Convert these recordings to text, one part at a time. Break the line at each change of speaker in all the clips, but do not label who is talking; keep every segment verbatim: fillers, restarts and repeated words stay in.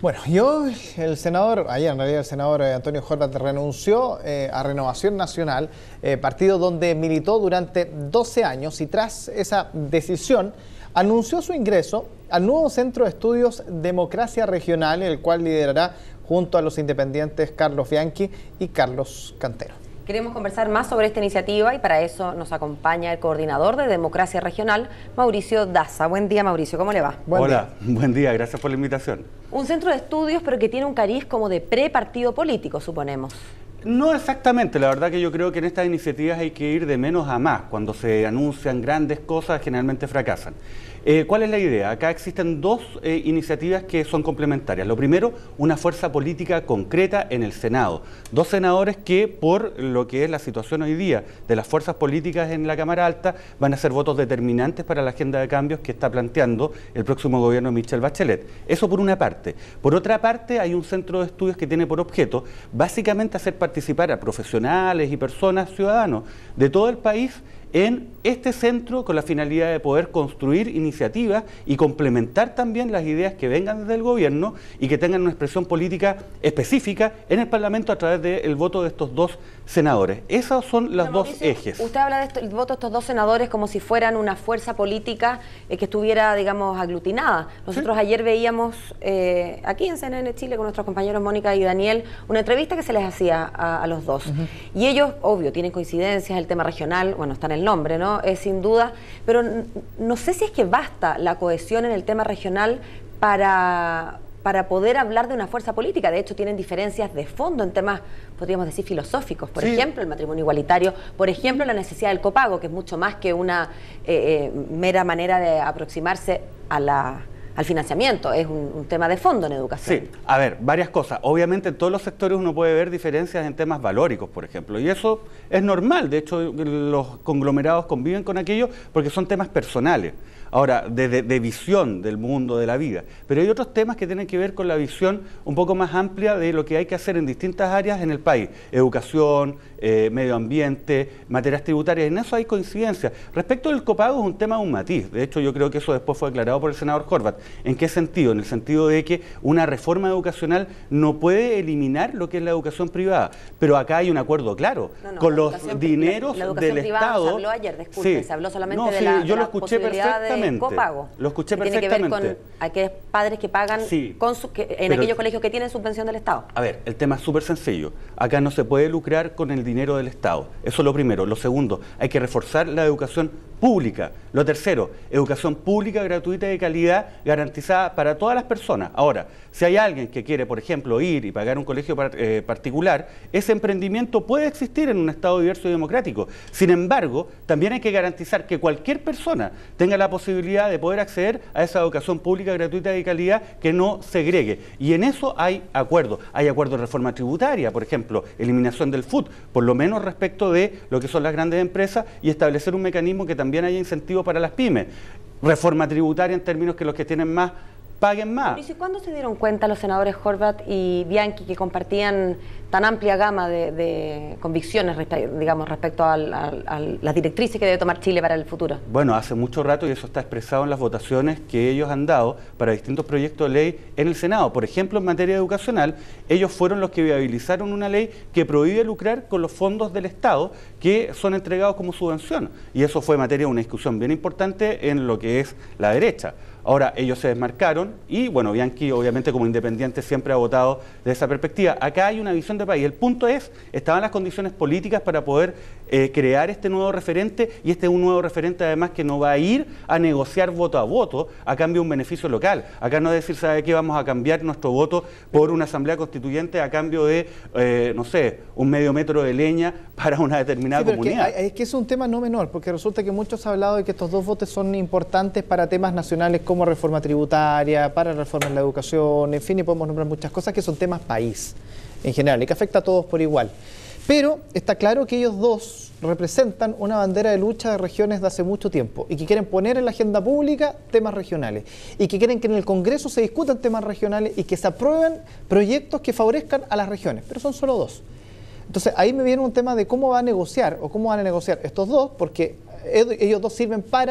Bueno, yo, el senador, ayer en realidad el senador Antonio Horvath renunció eh, a Renovación Nacional, eh, partido donde militó durante doce años, y tras esa decisión anunció su ingreso al nuevo Centro de Estudios Democracia Regional, el cual liderará junto a los independientes Carlos Bianchi y Carlos Cantero.
Queremos conversar más sobre esta iniciativa y para eso nos acompaña el coordinador de Democracia Regional, Mauricio Daza. Buen día, Mauricio, ¿cómo le va?
Buen Hola, día. Buen día, gracias por la invitación.
Un centro de estudios, pero que tiene un cariz como de pre-partido político, suponemos.
No exactamente, la verdad que yo creo que en estas iniciativas hay que ir de menos a más. Cuando se anuncian grandes cosas, generalmente fracasan. Eh, ¿Cuál es la idea? Acá existen dos eh, iniciativas que son complementarias. Lo primero, una fuerza política concreta en el Senado. Dos senadores que, por lo que es la situación hoy día de las fuerzas políticas en la Cámara Alta, van a ser votos determinantes para la agenda de cambios que está planteando el próximo gobierno de Michelle Bachelet. Eso por una parte. Por otra parte, hay un centro de estudios que tiene por objeto básicamente hacer participar a profesionales y personas, ciudadanos de todo el país en este centro con la finalidad de poder construir iniciativas y complementar también las ideas que vengan desde el gobierno y que tengan una expresión política específica en el Parlamento a través del voto de estos dos senadores. Esos son los dos ejes.
Usted habla de esto, el voto de estos dos senadores como si fueran una fuerza política eh, que estuviera, digamos, aglutinada. Nosotros ¿Sí? ayer veíamos eh, aquí en C N N Chile con nuestros compañeros Mónica y Daniel una entrevista que se les hacía a, a los dos. Uh-huh. Y ellos, obvio, tienen coincidencias, el tema regional, bueno, está en el nombre, ¿no? Es sin duda, pero no sé si es que basta la cohesión en el tema regional para, para poder hablar de una fuerza política. De hecho, tienen diferencias de fondo en temas, podríamos decir, filosóficos. Por sí. ejemplo, el matrimonio igualitario, por ejemplo, la necesidad del copago, que es mucho más que una eh, eh, mera manera de aproximarse a la... al financiamiento, es un, un tema de fondo en educación.
Sí, a ver, varias cosas. Obviamente en todos los sectores uno puede ver diferencias en temas valóricos, por ejemplo, y eso es normal. De hecho, los conglomerados conviven con aquello porque son temas personales. Ahora, de, de, de visión del mundo, de la vida. Pero hay otros temas que tienen que ver con la visión un poco más amplia de lo que hay que hacer en distintas áreas en el país. Educación, eh, medio ambiente, materias tributarias, en eso hay coincidencia. Respecto del copago es un tema de un matiz. De hecho, yo creo que eso después fue aclarado por el senador Horvath. ¿En qué sentido? En el sentido de que una reforma educacional no puede eliminar lo que es la educación privada. Pero acá hay un acuerdo claro. No, no, con los dineros
la, la
del Estado.
Se habló ayer, disculpe,
sí.
se habló solamente
no,
de
sí,
la,
yo
de
lo escuché
la posibilidad
perfectamente.
de copago.
Lo escuché
que
perfectamente.
Tiene que ver con aquellos padres que pagan
sí,
con su, que, en
pero,
aquellos colegios que tienen subvención del Estado.
A ver, el tema es súper sencillo. Acá no se puede lucrar con el dinero del Estado. Eso es lo primero. Lo segundo, hay que reforzar la educación pública. Lo tercero, educación pública, gratuita y de calidad, garantizada para todas las personas. Ahora, si hay alguien que quiere, por ejemplo, ir y pagar un colegio par eh, particular, ese emprendimiento puede existir en un Estado diverso y democrático. Sin embargo, también hay que garantizar que cualquier persona tenga la posibilidad de poder acceder a esa educación pública, gratuita y de calidad que no segregue. Y en eso hay acuerdos. Hay acuerdos de reforma tributaria, por ejemplo, eliminación del F U T, por lo menos respecto de lo que son las grandes empresas y establecer un mecanismo que también haya incentivos para las pymes. Reforma tributaria en términos que los que tienen más paguen más.
¿Y cuándo se dieron cuenta los senadores Horvath y Bianchi que compartían tan amplia gama de, de convicciones, digamos, respecto a, a, a las directrices que debe tomar Chile para el futuro?
Bueno, hace mucho rato y eso está expresado en las votaciones que ellos han dado para distintos proyectos de ley en el Senado. Por ejemplo, en materia educacional, ellos fueron los que viabilizaron una ley que prohíbe lucrar con los fondos del Estado que son entregados como subvención. Y eso fue materia de una discusión bien importante en lo que es la derecha. Ahora, ellos se desmarcaron y, bueno, Bianchi, obviamente, como independiente, siempre ha votado desde esa perspectiva. Acá hay una visión de país. El punto es, estaban las condiciones políticas para poder eh, crear este nuevo referente, y este es un nuevo referente, además, que no va a ir a negociar voto a voto a cambio de un beneficio local. Acá no es decir, ¿sabe qué? Vamos a cambiar nuestro voto por una asamblea constituyente a cambio de, eh, no sé, un medio metro de leña para una determinada
sí, pero
comunidad.
Es que, es que es un tema no menor, porque resulta que muchos han hablado de que estos dos votos son importantes para temas nacionales como como reforma tributaria, para reforma en la educación, en fin, y podemos nombrar muchas cosas que son temas país en general y que afecta a todos por igual. Pero está claro que ellos dos representan una bandera de lucha de regiones de hace mucho tiempo y que quieren poner en la agenda pública temas regionales y que quieren que en el Congreso se discutan temas regionales y que se aprueben proyectos que favorezcan a las regiones, pero son solo dos. Entonces ahí me viene un tema de cómo va a negociar o cómo van a negociar estos dos, porque ellos dos sirven para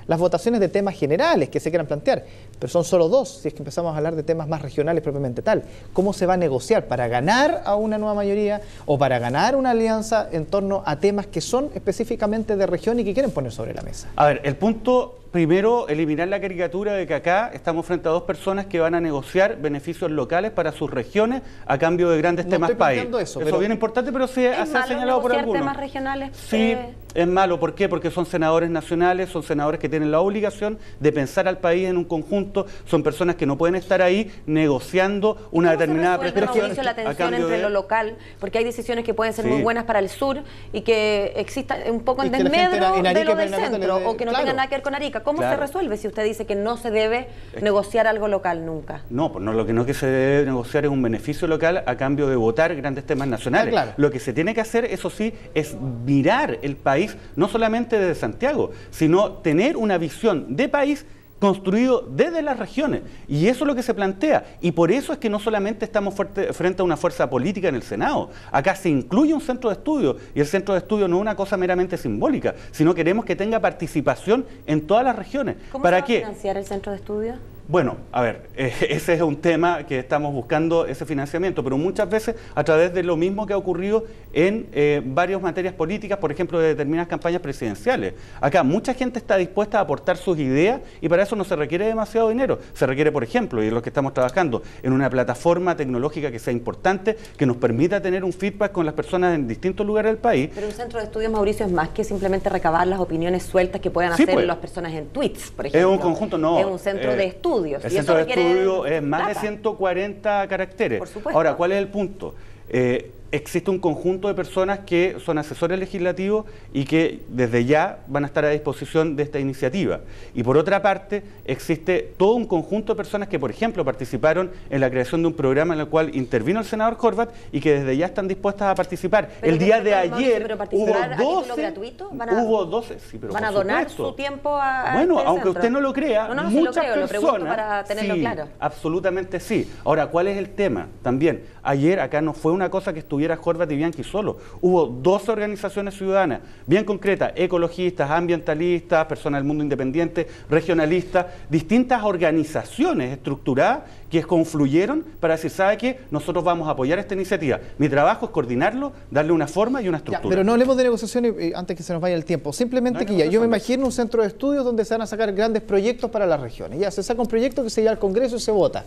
las votaciones de temas generales que se quieran plantear, pero son solo dos, si es que empezamos a hablar de temas más regionales propiamente tal. ¿Cómo se va a negociar para ganar a una nueva mayoría o para ganar una alianza en torno a temas que son específicamente de región y que quieren poner sobre la mesa?
A ver, el punto... Primero, eliminar la caricatura de que acá estamos frente a dos personas que van a negociar beneficios locales para sus regiones a cambio de grandes
no
temas país.
Eso,
eso
pero...
es bien importante, pero sí
¿Es
se ha señalado por algunos.
temas regionales?
Sí, eh... es malo. ¿Por qué? Porque son senadores nacionales, son senadores que tienen la obligación de pensar al país en un conjunto, son personas que no pueden estar ahí negociando una determinada
prestación. ¿Cómo se resuelve, Mauricio, la tensión entre de... lo local? Porque hay decisiones que pueden ser sí. muy buenas para el sur y que exista un poco en desmedro de lo del centro de... o que no claro. tengan nada que ver con Arica. ¿Cómo claro. se resuelve si usted dice que no se debe es... negociar algo local nunca?
No, pues no, lo que no que se debe negociar es un beneficio local a cambio de votar grandes temas nacionales. Claro, claro. Lo que se tiene que hacer, eso sí, es mirar el país, no solamente desde Santiago, sino tener una visión de país construido desde las regiones, y eso es lo que se plantea, y por eso es que no solamente estamos fuerte, frente a una fuerza política en el Senado, acá se incluye un centro de estudio, y el centro de estudio no es una cosa meramente simbólica, sino queremos que tenga participación en todas las regiones.
¿Cómo
¿Para
se va
qué?
a financiar el centro de estudio?
Bueno, a ver, eh, ese es un tema que estamos buscando, ese financiamiento, pero muchas veces a través de lo mismo que ha ocurrido en eh, varias materias políticas, por ejemplo, de determinadas campañas presidenciales. Acá mucha gente está dispuesta a aportar sus ideas y para eso no se requiere demasiado dinero. Se requiere, por ejemplo, y es lo que estamos trabajando, en una plataforma tecnológica que sea importante, que nos permita tener un feedback con las personas en distintos lugares del país.
Pero un centro de estudios, Mauricio, es más que simplemente recabar las opiniones sueltas que puedan sí, hacer pues, las personas en tweets, por ejemplo.
Es un conjunto, no.
Es un centro eh, de estudios.
El centro de estudio es más plata. de ciento cuarenta caracteres.
Por supuesto.
Ahora, ¿cuál es el punto? Eh, existe un conjunto de personas que son asesores legislativos y que desde ya van a estar a disposición de esta iniciativa. Y por otra parte, existe todo un conjunto de personas que, por ejemplo, participaron en la creación de un programa en el cual intervino el senador Horvat y que desde ya están dispuestas a participar.
Pero
el día de
Mauricio,
ayer
pero
hubo
doce, gratuito, ¿van a,
hubo doce, sí, pero
van a donar su tiempo a, a
Bueno,
este
aunque
centro.
usted no lo crea,
no, no,
muchas
sí lo creo,
personas,
lo pregunto para tenerlo
sí,
claro.
Absolutamente sí. Ahora, ¿cuál es el tema? También, ayer acá no fue una cosa que estuviera Horvat y Bianchi solo. Hubo doce organizaciones ciudadanas, bien concretas, ecologistas, ambientalistas, personas del mundo independiente, regionalistas, distintas organizaciones estructuradas que confluyeron para decir, ¿sabe qué? Nosotros vamos a apoyar esta iniciativa. Mi trabajo es coordinarlo, darle una forma y una estructura.
Ya, pero no hablemos de negociaciones eh, antes que se nos vaya el tiempo. Simplemente no que ya, yo me imagino un centro de estudios donde se van a sacar grandes proyectos para las regiones. Ya, se saca un proyecto que se lleva al Congreso y se vota.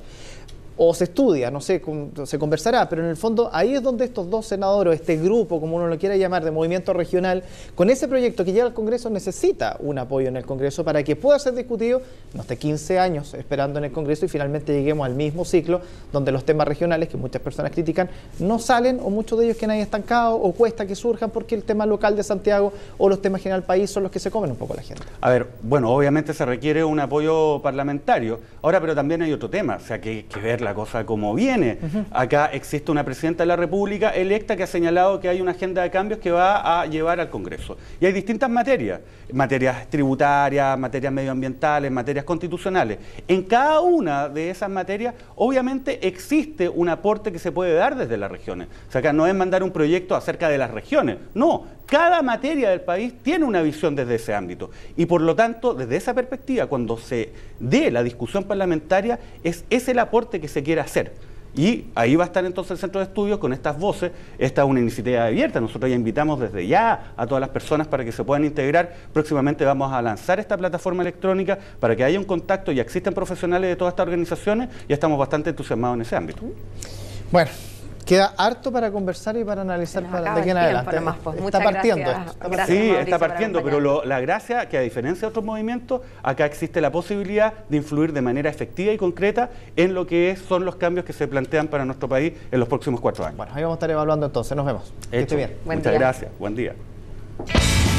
O se estudia, no sé, se conversará, pero en el fondo ahí es donde estos dos senadores, este grupo, como uno lo quiera llamar, de movimiento regional, con ese proyecto que llega al Congreso necesita un apoyo en el Congreso para que pueda ser discutido, no esté quince años esperando en el Congreso y finalmente lleguemos al mismo ciclo donde los temas regionales, que muchas personas critican, no salen o muchos de ellos quedan ahí estancados o cuesta que surjan porque el tema local de Santiago o los temas general país son los que se comen un poco a la gente.
A ver, bueno, obviamente se requiere un apoyo parlamentario, ahora pero también hay otro tema, o sea, que hay que ver la cosa como viene. Uh-huh. Acá existe una presidenta de la República electa que ha señalado que hay una agenda de cambios que va a llevar al Congreso. Y hay distintas materias, materias tributarias, materias medioambientales, materias constitucionales. En cada una de esas materias, obviamente, existe un aporte que se puede dar desde las regiones. O sea, acá no es mandar un proyecto acerca de las regiones, no. Cada materia del país tiene una visión desde ese ámbito. Y por lo tanto, desde esa perspectiva, cuando se dé la discusión parlamentaria, es, es el aporte que se quiere hacer. Y ahí va a estar entonces el centro de estudios con estas voces. Esta es una iniciativa abierta, nosotros ya invitamos desde ya a todas las personas para que se puedan integrar. Próximamente vamos a lanzar esta plataforma electrónica para que haya un contacto y existen profesionales de todas estas organizaciones y estamos bastante entusiasmados en ese ámbito.
Bueno. Queda harto para conversar y para analizar para de aquí en adelante.
Nomás, pues.
Está partiendo.
Gracias.
Está
Gracias,
sí,
Mauricio,
está partiendo, pero lo, la gracia que a diferencia de otros movimientos, acá existe la posibilidad de influir de manera efectiva y concreta en lo que es, son los cambios que se plantean para nuestro país en los próximos cuatro años.
Bueno, ahí vamos a estar evaluando entonces. Nos vemos.
Que esté bien.
Buen
Muchas
día.
gracias. Buen día.